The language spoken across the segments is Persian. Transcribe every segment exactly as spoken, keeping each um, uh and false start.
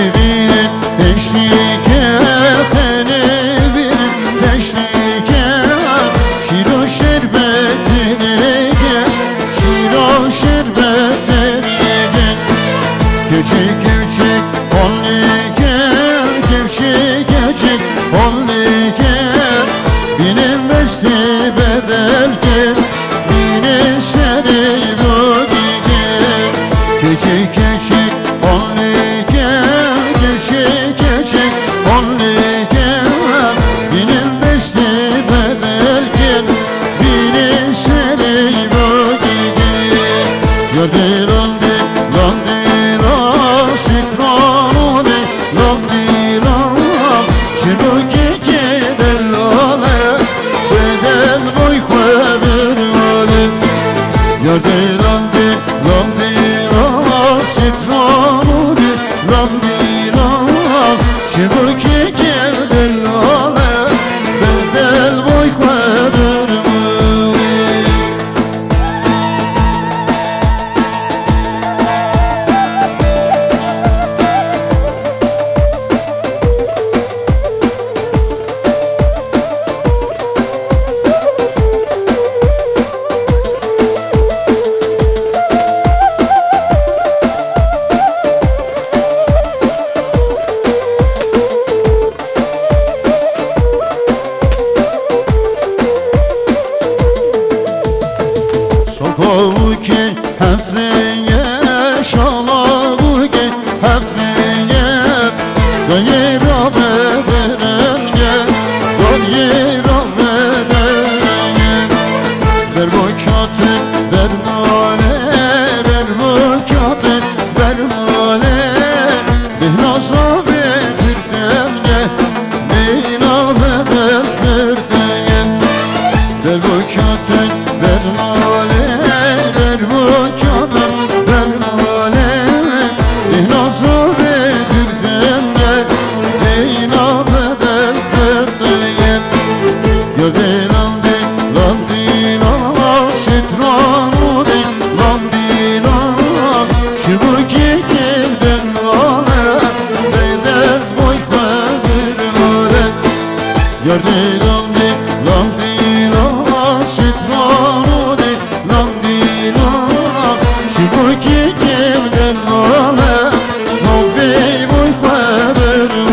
verin teşvike, beni verin teşvike. Şiro şerbetine gel, şiro şerbetine gel. Gevşek gevşek only gel, gevşek gevşek only gel. Binin desti bedel gel, binin seni bu gel. Gevşek gevşek only gel, gevşek gevşek only gel. Binin desti bedel gel, binin seni bu gel. Gördün ondi, londi, lo, şifroni, londi, lo. Şibuki kedel ole, bedel boy kwedir ole. Gördün ondi, londi, lo, şifroni, londi, lo. Şibuki kedel ole, bedel boy kwedir ole. Sokovuki hafreye, şalavuki hafreye. Gayra bedenenge, gayra bedenenge. Ver bu katın, ver male, ver bu katın, ver male. Bihnaza bir denge, bina bedel bir denge. Ver bu katın, ver male, ver bu kadar, ver male. Bihnaza bir denge, bina bedel bir denge. Gördün andi, landi, la, şitranudi, landi, la. Şibuki kimden ole, bedel boy kwedir ole. Gördün andi, landi, la, şitranudi, landi, la. Şibuki kimden ole, sofi boy kwedir ole.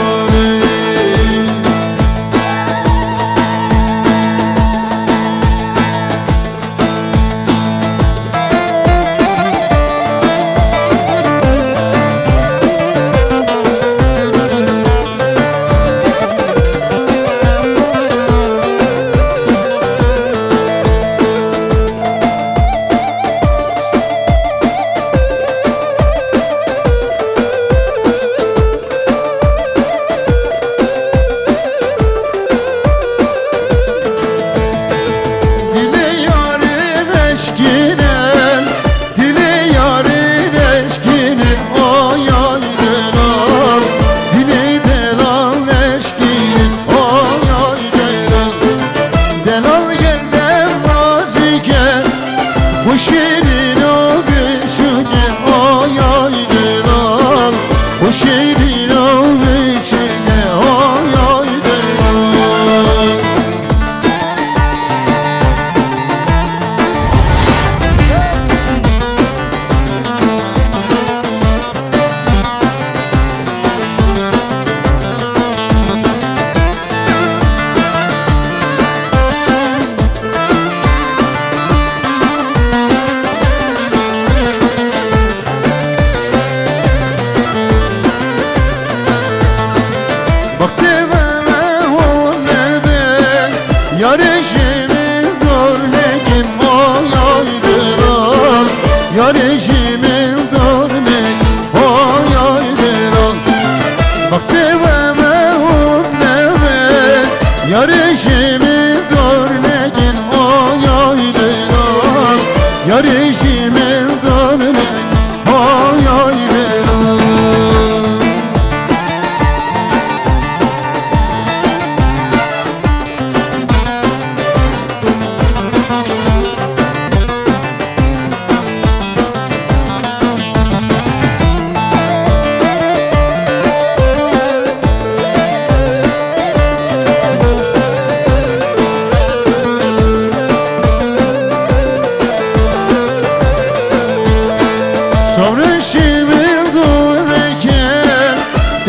Dile yarın eşkinin, dile yarın eşkinin. Oy oy delal, dile delal eşkinin. Oy oy delal, delal gel demazı gel. Bu şirin o biçine. Oy oy delal, bu şirin o biçine. Oy oy delal. Yarışımın dörnekim, oy oy delal. Yarışımın dörnekim, oy oy delal. Baktığıma unneme, yarışımın dörnekim, oy oy delal. Yarışımın dörnekim, oy oy delal.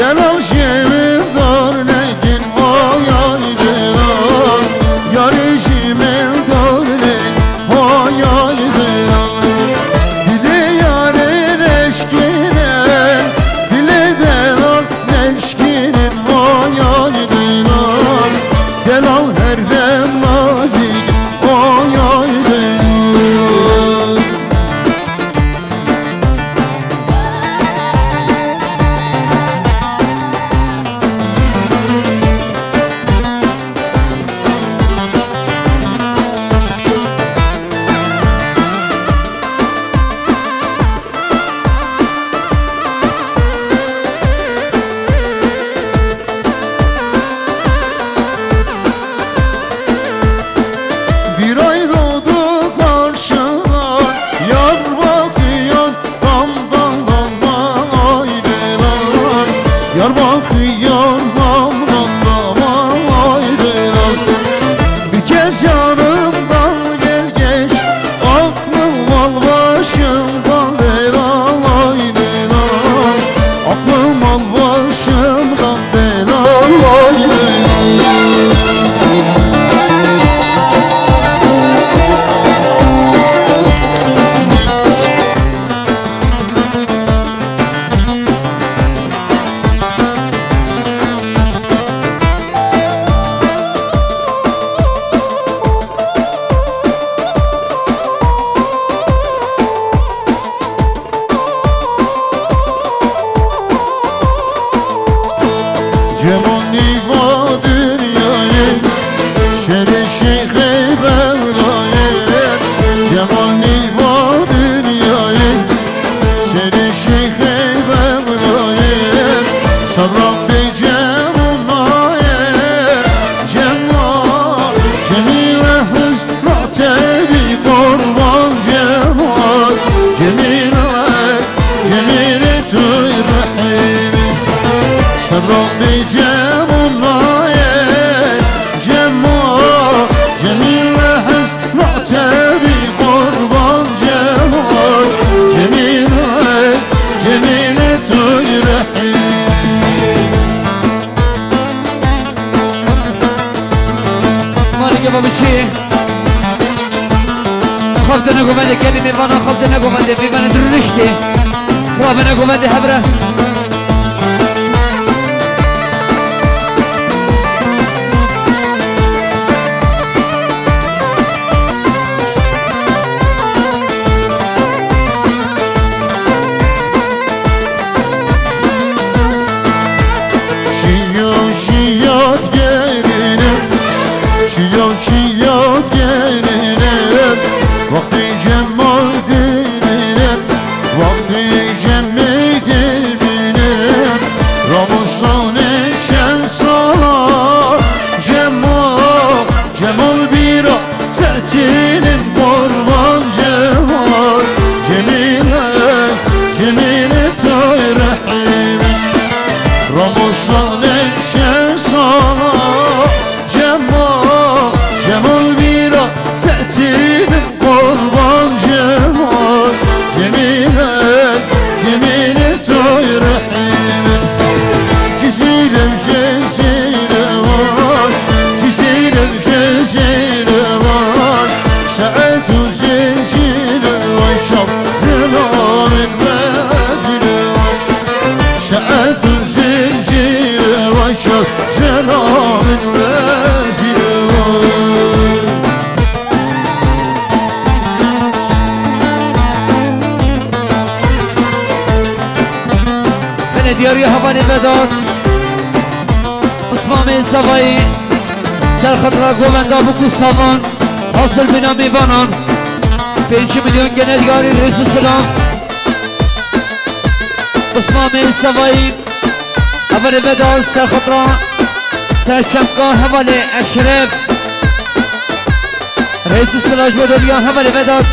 Delal şevirdar nekin oy oy delal Yar işimin dörnek oy oy delal Dili yarın eşkinen Dili delal neşkinin oy oy delal Delal her dem nazik oy oy delal Bir ay doğdu karşıdan Yar bakıyor damdan damdan ay delal Yar bakıyor damdan damdan ay delal Bir kez yanımdan gel geç Aklım al başımdan delal ay delal Aklım al başımdan delal ay delal Cemal niva dünyayı Şere şeyhe Mevla'yı Cemal niva dünyayı Şere şeyhe Mevla'yı Sarrabbi Cemal'e Cemal Cemile hızratebi kurban Cemal Cemile Cemile tüy rahimi Sarrabbi Cemal'e Cemal Cemile hızratebi kurban Cemal Cemile Cemile tüy rahimi مالك بابشي خبزنا قومدي كلمة فانا خبزنا قومدي في بنا درشتي رابنا قومدي حبره Şiyat şiyat gelinim Şiyat şiyat gelinim Vakti cemal dilinim Vakti cemmi dilinim Ramazan eşen sala Cemal Cemal bir tertinim Kurban Cemal Cemile Cemile tay rahimi Ramazan ekşen sana Cemal Cemal bir tertibim kurban Cemal Cemile Cemile tay rahimi Cizilem cezile var Cizilem cezile var Saetu cezile var Şap zelamin vezile var Saetu cezile var Şap zelamin vezile var من دیاری هوان مداد اسمام سوایی سرخط را گووندا بکو سامان حاصل بنا میوانان پنج میلیون گنه دیاری رئیس السلام اسمام سوایی هوان مداد سرخط را سرچمگاه هوان اشرف رئیس السلام مدولیان هوان مداد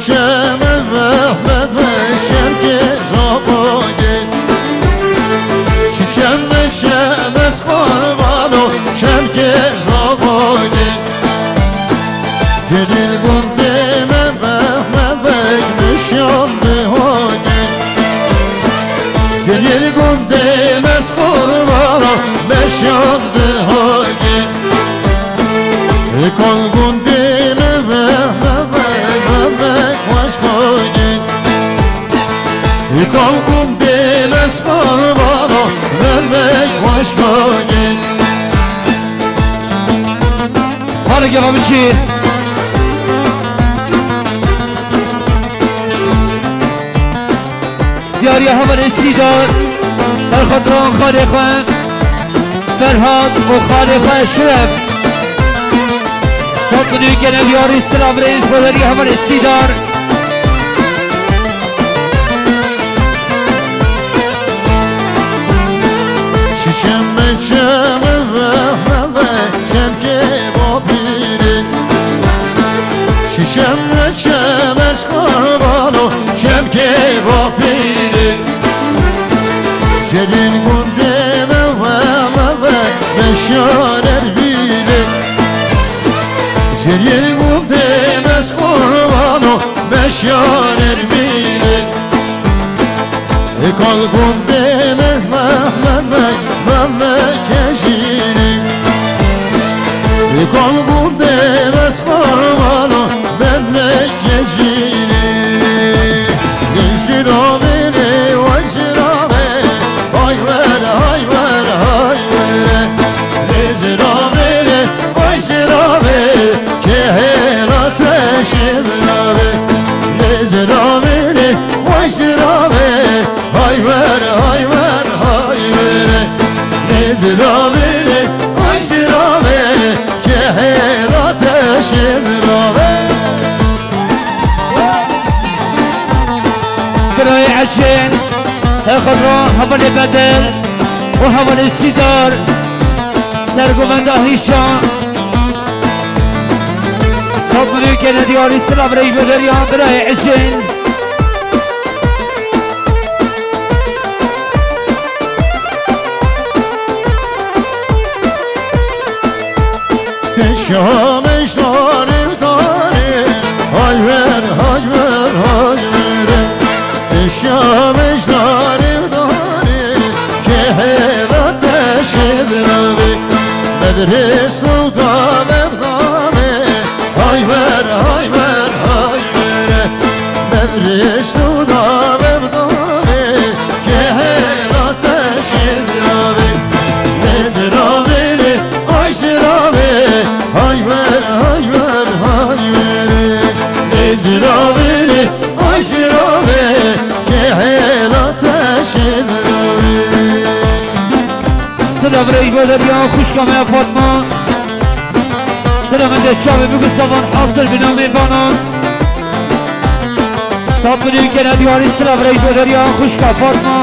شم محمد و شرک زاقاگل شم شم از قربان و شرک زاقاگل زدین گنده من محمد و نشانده هاگل زدین گنده من از قربان و نشانده هاگل کن گنده من محمد کن گنده مسکر بارا vermek başka gel Hadi gel abişi Diyariye haber istidar Serkadran Khaliqan Ferhat o Khaliqan Şeref Satını gene diyari selam reis Diyariye haber istidar Şişem şem ve şemke babirin Şişem şem eskarbalı şemke babirin Şedin gündeme ve beşarer bilir Şedin gündeme eskarbalı beşarer bilir Ekal gündeme Mehmet Memlekeşini Ekal gündeme eskarbalı memlekeşini Gençtir o beni vay şirabe Hay ver hay ver hay ver Gezir o beni vay şirabe Kehel ateşidir abi Gezir o beni vay şirabe Hay ver hay ver hay ver Gezir o beni vay şirabe Kehel ateşidir abi برای عجین سرخدرا حمل بدل و حمل سیدار سرگومند آهیشان صدری که ندیاری سلام رای بدریان برای عجین Teşhameş darif darif Hay ver hay ver hay ver Teşhameş darif darif Kehel ateşidir abi Medres uda mevdame Hay ver hay ver hay ver Medres uda mevdame Kehel ateşidir abi Nedir abini ayşir abi Hay ver hay ver hay ver Nedir abini ayşir abi Kehel ateşidir abi سلام رای بدریان خوشکامه فاطمه سلام انده چاوه بگو سوان حاصل بنامه بانان صدری که ندیاری سلام رای بدریان خوشکا فاطمه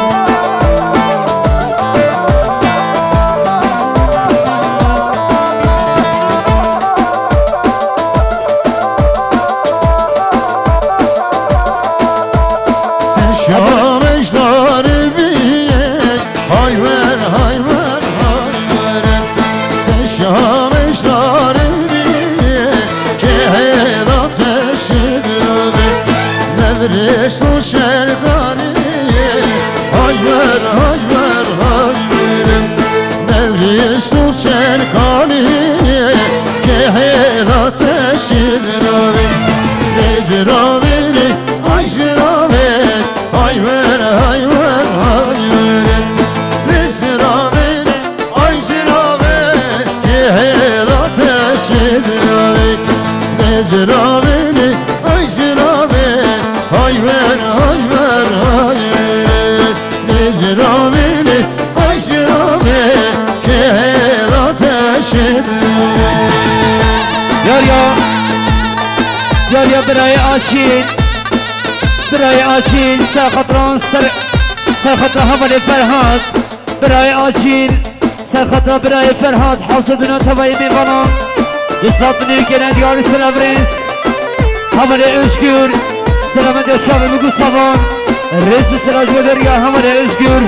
Teşhameş daribiye Hay ver hay ver hay ver Teşhameş daribiye Kehel ateşidir abi Mevreş su şerkaniye Hay ver hay ver hay ver Mevreş su şerkaniye Kehel ateşidir abi Nezir abini ayşir abi Hay ver hay ver hay ver Nezir abini ayşir abi Kehel ateşidir abi Nezir abini ayşir abi Hay ver hay ver hay ver Nezir abini ayşir abi Kehel ateşidir Yar ya Yar ya برای آچین برای آچین سرخطران سر سرخطر حمل فرهاد برای آچین سرخطر برای فرهاد حاصل بنا توایی میبانم یه ساتنی که ندیاری سلام رئیس Hamale Özgür Selamet Yaşar Bugü Savan Resul Sıraj Beleriya Hamale Özgür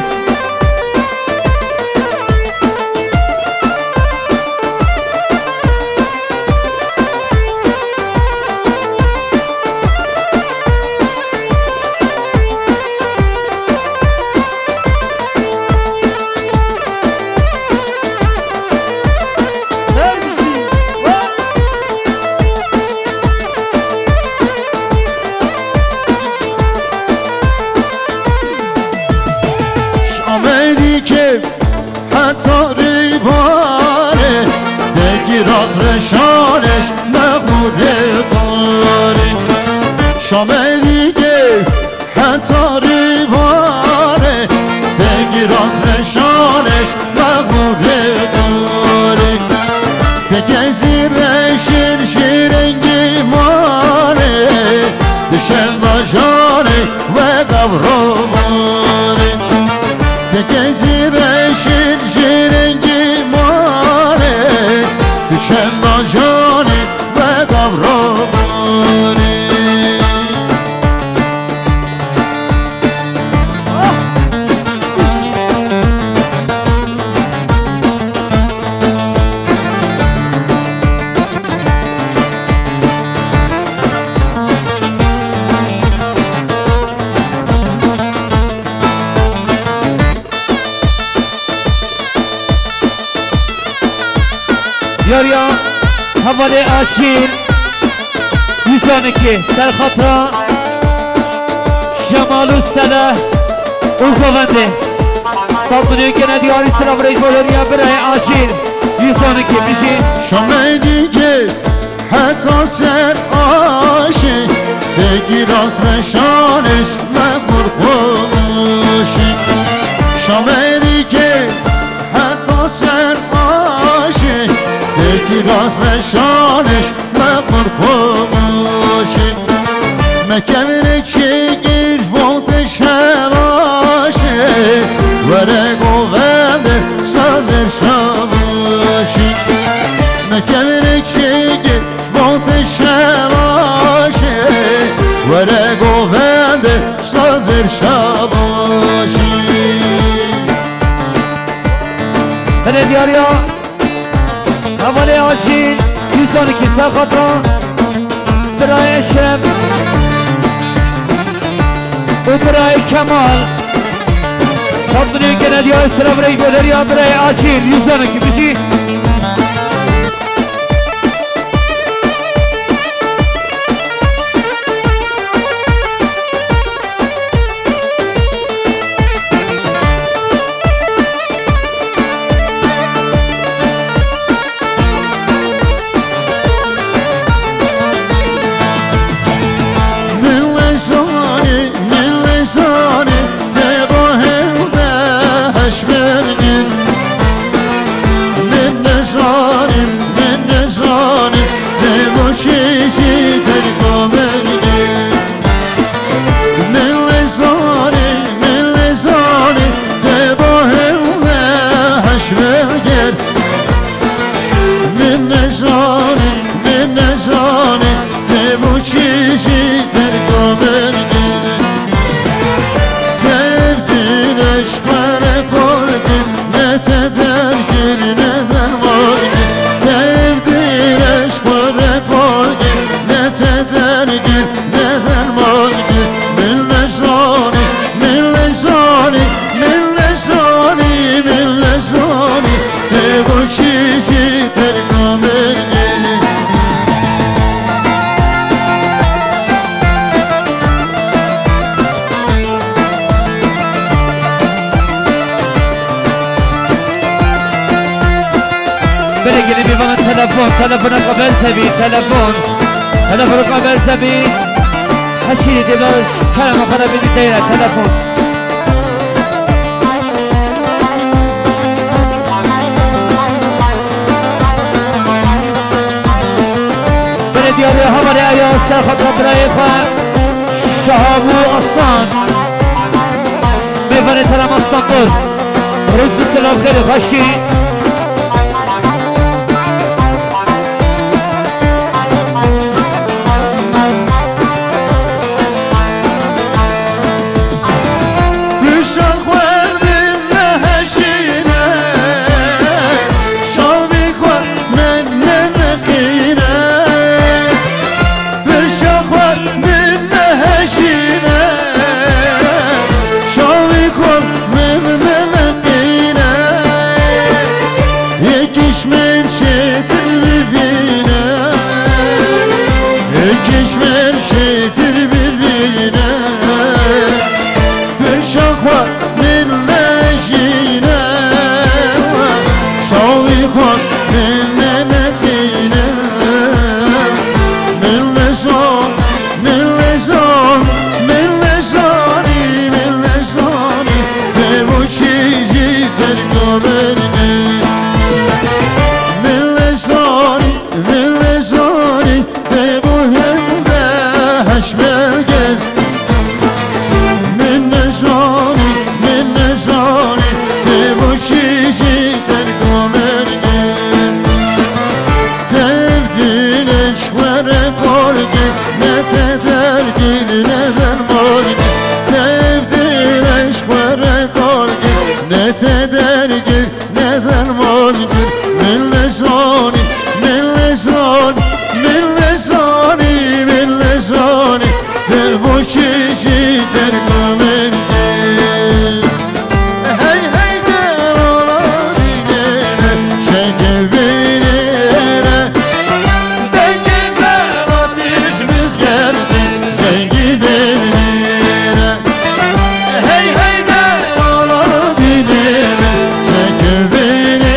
رشانش مغوره داری شامه دیگه حتی ریواره دگیر از رشانش مغوره داری دگه زیر شیر شیرنگی ماره دشن باجانه و قبرو ماره دگه زیر شیر شیرنگی ماره دشن باجانه و قبرو ماره یاریا حواله آچین yüzde iki Serhat'a Şemal Üstelah Ulkovende Saltınıyor gene diyarı sıra burayı ya birey acil yüzde iki bişi Şam'e dike hatta ser aşık Degir az reşaneş mehmur konuşik Şam'e dike hatta ser aşık Degir az reşaneş mehmur konuşik Mekemine çekir boğdu şelaşik Vere govende sazır şamışik Mekemine çekir boğdu şelaşik Vere govende sazır şamışik Hele diyar ya Havale acil yüz on iki Serhat'a Biraya Eşref Biraya Kemal Saltınıyor gene diyarı sıra burayı ya birey acil yüz on iki bişi تلفون تلفون قبل سبي تلفون تلفون قبل سبي هشي دبش كلمة خرا بدي دايرة تلفون بلدي أبي همر يا سرخط ربرايخة شهابو أصلان بيفاني ترام اسطنبول رز السلام خير خشي شخوة من نجينا شوي خوان من نمكينا من لسان من لسان من لساني من لساني بمشي جيت القبرني من لساني من لساني تبوهم دهش بالقلب من نزاني من نزاني تبوشي جيت القبرني تبدين اشوار قلبي نتدرجين نذر مرقي تبدين اشوار قلبي نتدرجين نذر مرقي من لساني من لساني من لساني من لساني تبوشي جيت القبرني هاي هاي دلالاتي دينا شكبيني دنجي بلاتيش مزقردي زنجي دينا هاي هاي دلالاتي دينا شكبيني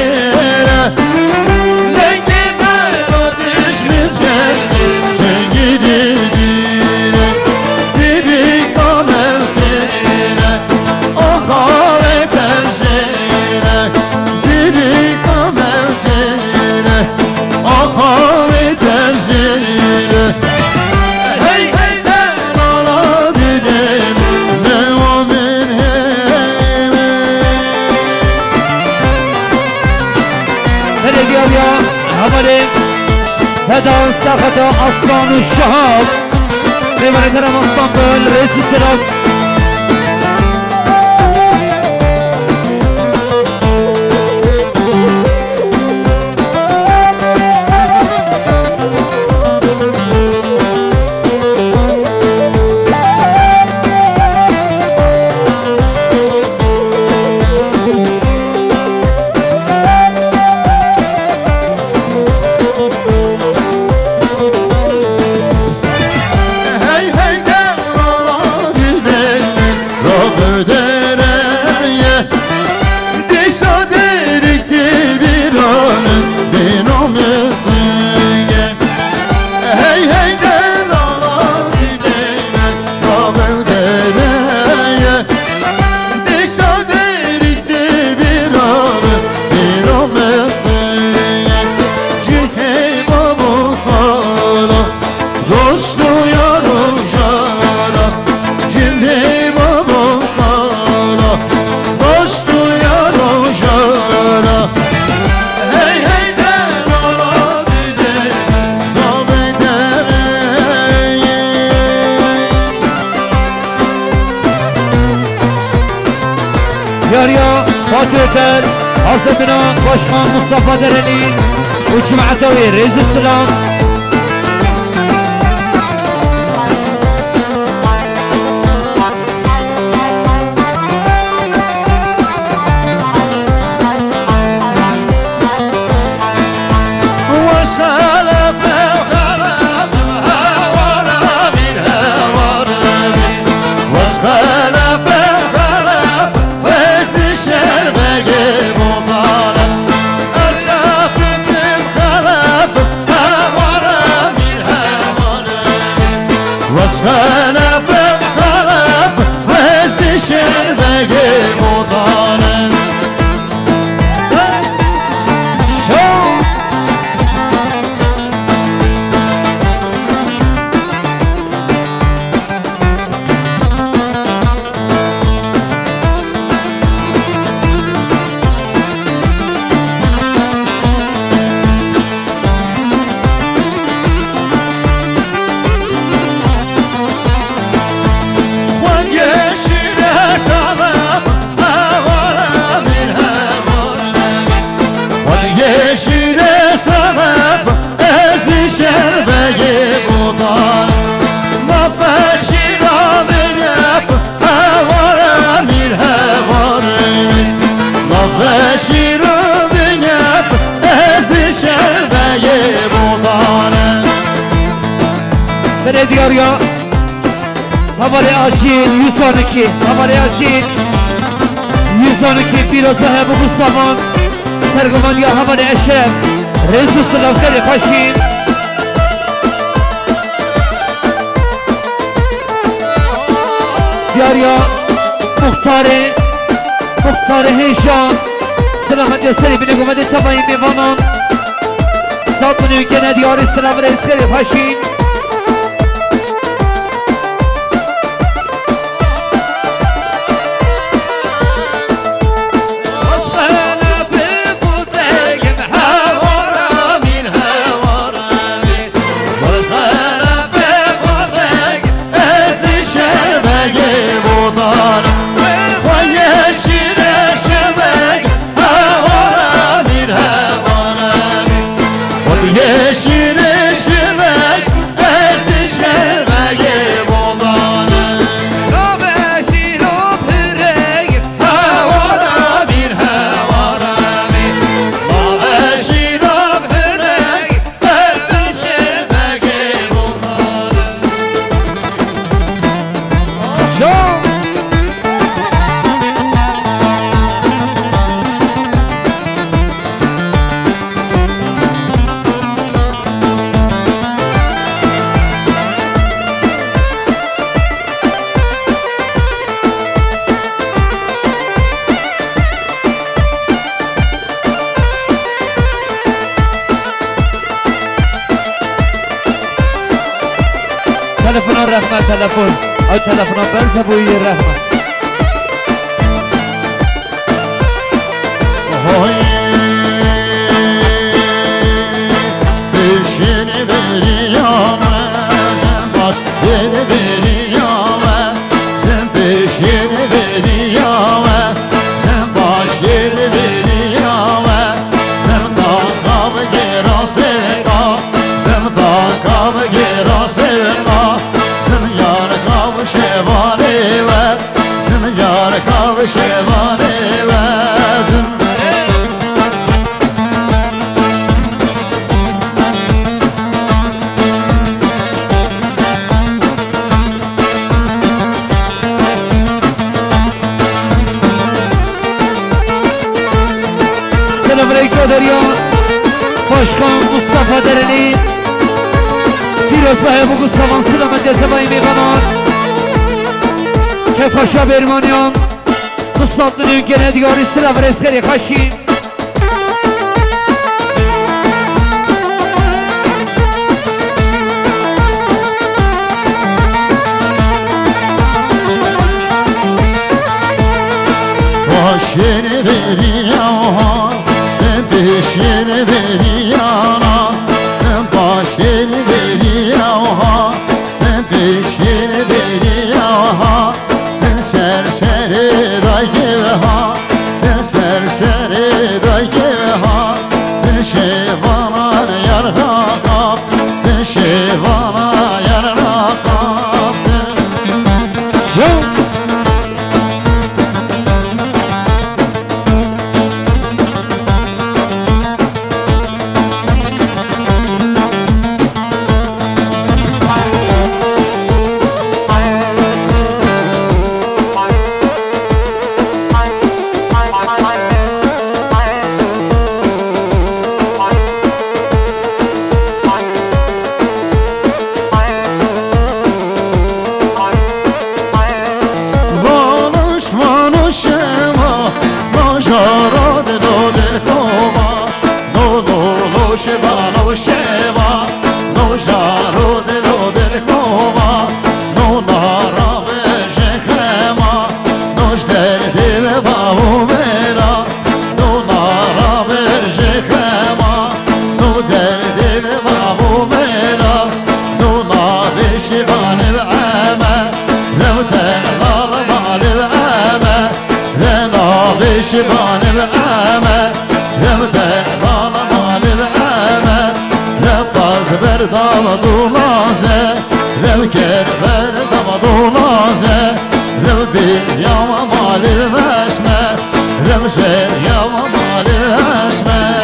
دنجي بلاتيش مزقردي زنجي دينا ديدي كاملتينا أخالي تنزينا ديدي كاملتينا أخالي تنزينا هاي هاي دلالا ديديم نوا من هيمة هذا اليوم يا حمدي هذا ساخت أسلان الشهاب لمن كرم اسطنبول رئيس السلام هاي هاي دلالا ديديم رب درية ديسا ديريكتي بيرانن دينام يطية هاي هاي دلالا ديديم رب درية ديسا ديريكتي بيرانن دينام يطية جيهي بابو خالا دوستو یارو جانا جنبی بابا خالا دوستو یارو جانا هی هی دلالا دیده دام دره ياريا فاتوتر حاصلنا باشخان مصطفى درني وجمعتوي رئيس السلام واشخلف وخلف هوارا من هوارا من واشخلف وخلف وزد الشرب جيب وطالب اشخلف وخلف هوارا من هوارا من واشخلف وخلف وزد الشرب جيب وطالب yeşile sanıp ezdi şerbeyi budan Mafeşir abin yap hevara mir hevarın Mafeşir abin yap ezdi şerbeyi budan Belediye ya Havale Acil yüz on iki Havale Acil yüz on iki Firoz Sahibi Mustafa'nın Sergımanya Havale Eşref Resul Sılafkari Haşin Yarya Muhtarı Muhtarı Heyşan Selamet Yasari Bine Gümedi Tabayı Mivanın Satın ülkene diyarı Selam Reiskari Haşin Yeşil eşmek, erdi şerbeği boğdanı Kabeşir o pürek, havara bir havara bir Kabeşir o pürek, erdi şerbeği boğdanı Şok Telefon rahmet telefon Ay telefona bense bu iyi rahmet Oy Peşini veriyorum Sen baş yedi veriyorum Sen peşini veriyorum Sen baş yedi veriyorum Sen takabı gero sevka Sen takabı gero sevka Sen yar kavı şevane ver Sen yar kavı şevane ver Selamünaleyküm Derya Başkan Mustafa Dereli Firoz Sahibi Mustafa'nın Selamet Yasari Mivanın Kefaşa Bermanyan Mustafa ülkene diyarı Selam Reiskari Haşin Başını veriyor Peşini veriyor Başını veriyor Peşini veriyor Serseri dayı ha Serseri dayı ha Şevanan yarga kap Şevana yarga kap Şok شبان بعمى رمده ظالمان بعمى رباز بردام دولازه رمكر بردام دولازه ربي يا مال الوشمه رمشر يا مال الوشمه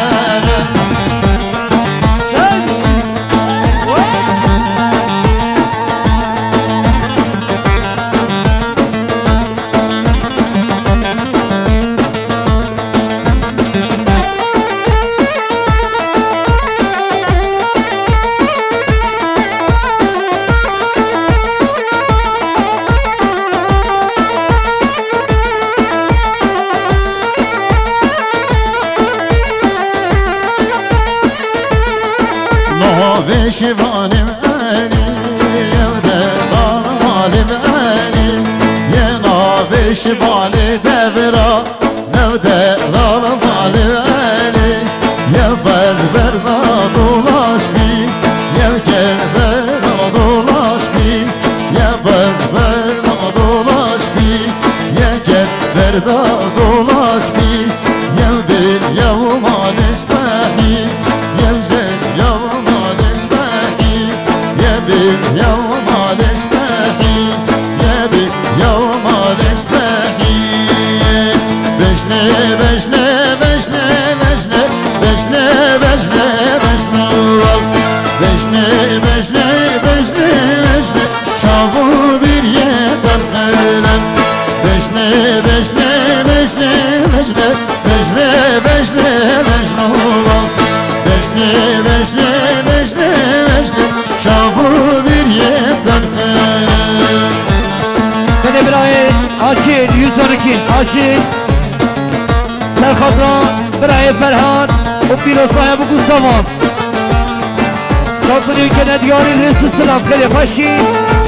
بشوانم علی یوده غالم علی ینا بشوان دبرا نوده غالم علی یبل بردا دolaş bi yevkel بردا dolaş bi yebel بردا dolaş bi yevkel بردا dolaş bi yevbil yevman isbahi yevzel yevman isbahi yebil yevman isbahi yebil yevman isbahi beşne beşne beşne beşne beşne beşne beşne beşne beşne beşne beşne çavu bir yerden ölen beşne beşne beşne beşne beşne beşne beşne beşne beşne beşne beşne çavu bir yerden ölen Ben İbrahim Acil yüz on iki Acil Serkadran برای فرهاد و پیروزهای بگو سامان ساکنی که ندیاری رسول سلام خیلی خوشی